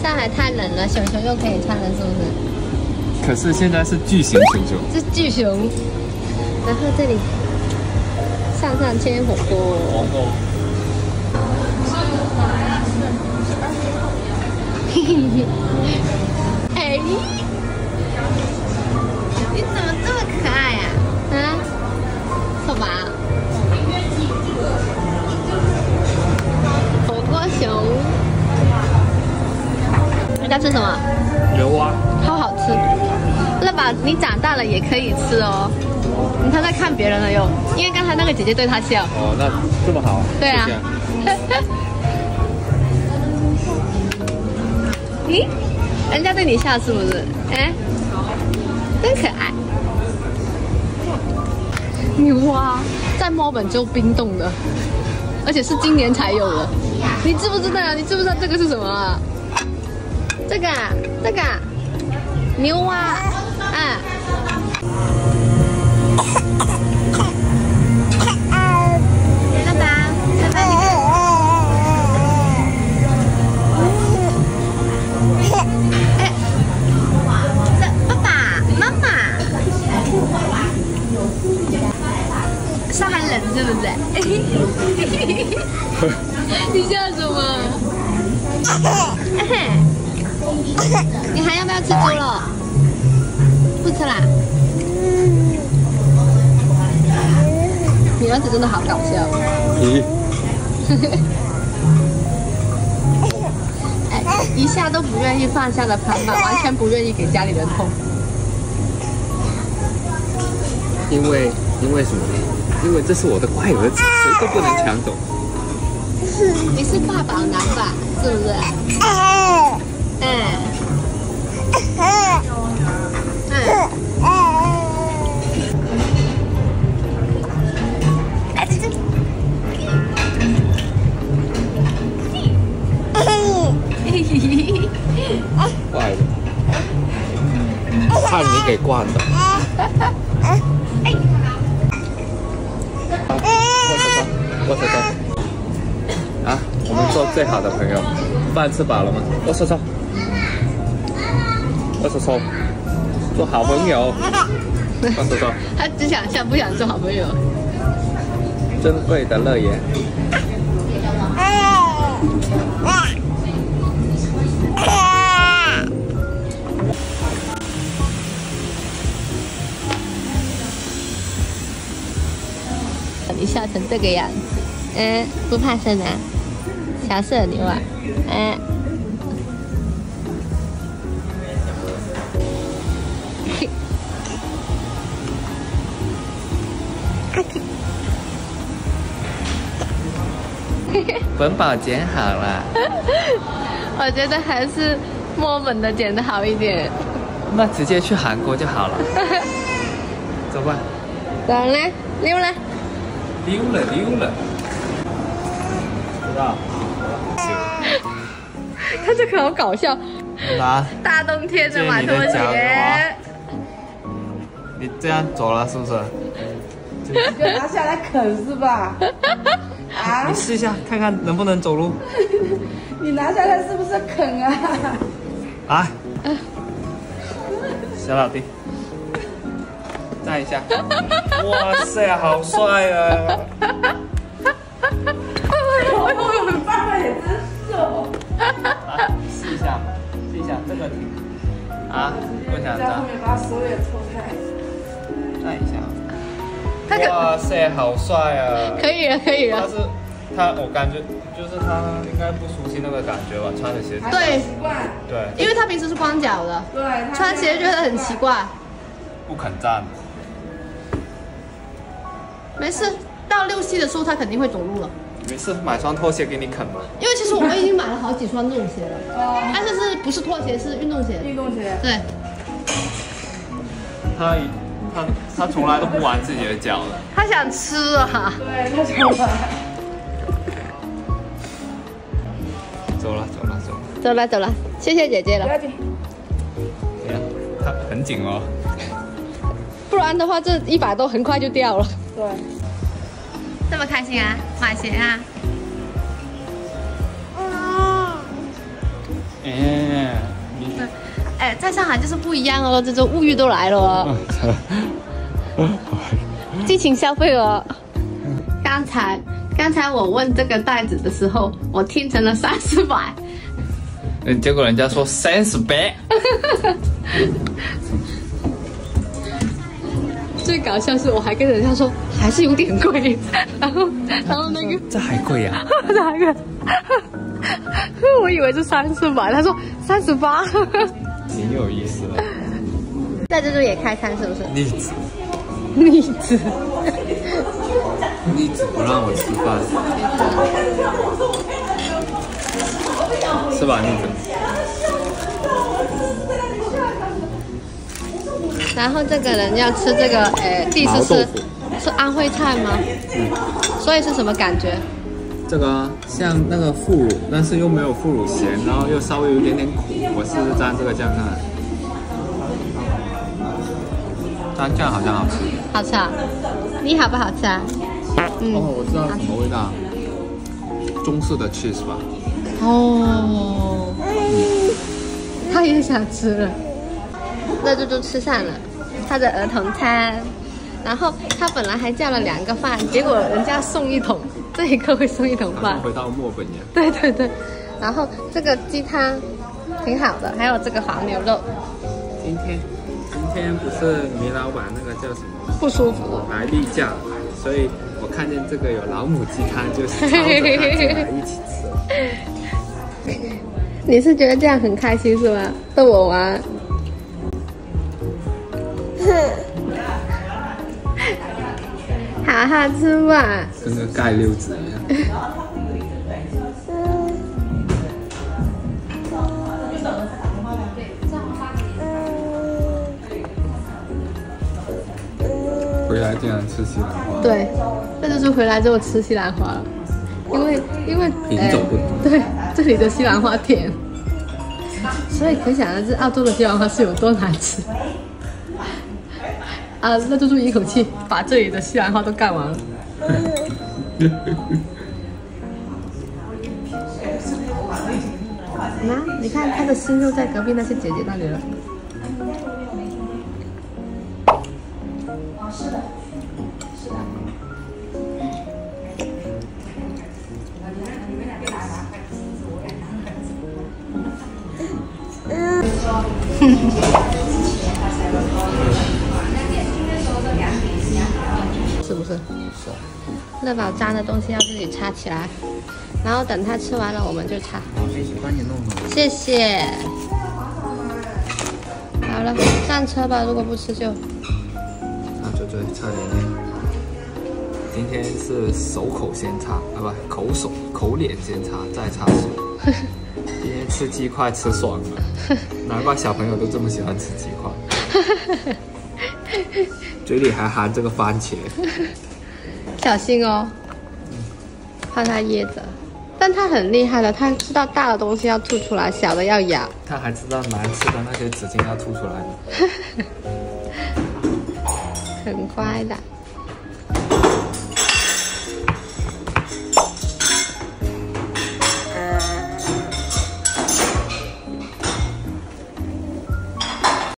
上海太冷了，熊熊又可以穿了，是不是？ 可是现在是巨型熊熊， 这是巨熊。然后这里上签火锅。嘿嘿嘿。哎，你怎么这么可爱呀？啊？好吧。火锅熊。你在吃什么？ 牛蛙。 好好吃。乐宝，你长大了也可以吃哦。你他在看别人了哟，因为刚才那个姐姐对他笑。 哦，那这么好。 对啊。咦，人家对你笑是不是？哎，真可爱。牛蛙在墨尔本就冰冻的，而且是今年才有的。你知不知道？你知不知道这个是什么啊？这个啊，这个啊，牛蛙啊。上海冷是不是？你笑什么？你还要不要吃猪肉？不吃啦。你儿子真的好搞笑。哎，一下都不愿意放下的盘板，完全不愿意给家里人碰。 因为什么？因为这是我的乖儿子，谁都不能抢走。 你是爸宝男吧？是不是？ 坏了，怕你给惯的。握手手啊！我们做最好的朋友。饭吃饱了吗？握手手，握手手，做好朋友。握手手。 他只想笑，不想做好朋友。 珍贵的乐园。 你笑成这个样子，不怕生啊，小社牛啊， 本宝剪好了， 我觉得还是墨尔本的剪得好一点。 那直接去韩国就好了。走吧。 走了，溜了。 溜了。知道。 他这个好搞笑。 拿。 大冬天的买拖鞋。 你这样走了是不是？ 就拿下来啃是吧？啊！ 你试一下看看能不能走路。 你拿下来是不是啃啊？ 啊！小老弟，站一下。哇塞，好帅啊！ 我很棒啊，也真瘦。 啊，试一下这个挺。啊，不想站。 在后面把手也抽开。 站一下。哇塞，好帅啊！ 可以了。 但是我感觉就是他应该不熟悉那个感觉吧，穿着鞋子。 对， 习惯。 对。 因为他平时是光脚的， 对， 穿鞋觉得很奇怪。 不肯站。 没事，到6、7的时候他肯定会走路了。 没事，买双拖鞋给你啃吧。 因为其实我们已经买了好几双这种鞋了，但是不是拖鞋，是运动鞋。 运动鞋。 对。 他从来都不玩自己的脚的。 他想吃啊。 对，他想玩。 走了，谢谢姐姐了。 不要紧。 对呀，他很紧哦。 不然的话，这100多很快就掉了。 对。 这么开心啊，买鞋啊。 哎，在上海就是不一样哦，这种物欲都来了哦，激情消费哦。刚才我问这个袋子的时候，我听成了30百， 结果人家说30百。 最搞笑是我还跟人家说还是有点贵，然后那个这还贵呀？ 这还贵，我以为是30百，他说38， 挺有意思的。 在这就也开餐是不是？ 逆子不让我吃饭，是吧？逆子。 然后这个人要吃这个，第一次是安徽菜吗？所以是什么感觉？ 这个像那个腐乳，但是又没有腐乳咸，然后又稍微有一点点苦。我试试蘸这个酱看，蘸酱好像好吃。 好吃啊？你好不好吃啊？ 哦，我知道什么味道，中式的 cheese 吧。 哦，他也想吃了。那就吃上了他的儿童餐，然后他本来还叫了2个饭，结果人家送1桶，这一个会送1桶饭。 回到墨本一样。 对对对，然后这个鸡汤挺好的，还有这个黄牛肉。 今天不是米老板那个叫什么不舒服来例假，所以我看见这个有老母鸡汤，就抄着它进来一起吃。 你是觉得这样很开心是吗？逗我玩。好好吃嘛， 跟个盖溜子一样。回来竟然吃西兰花。 对，这就是回来之后吃西兰花了，因为品种不同。 对，这里的西兰花甜，所以可想而知澳洲的西兰花是有多难吃。啊，那就一口气把这里的西兰花都干完了。你看他的心就在隔壁那些姐姐那里了。是不是？乐宝粘的东西要自己插起来，然后等他吃完了我们就插。 帮你弄弄。 谢谢。好了，上车吧，如果不吃就。 那就差点点。今天是手口先擦，啊不，口脸先擦，再擦手。今天吃鸡块吃爽了，难怪小朋友都这么喜欢吃鸡块。嘴里还含这个番茄， 小心哦，怕它噎着。但它很厉害的，它知道大的东西要吐出来，小的要咬。 他还知道难吃的那些纸巾要吐出来。 很乖的。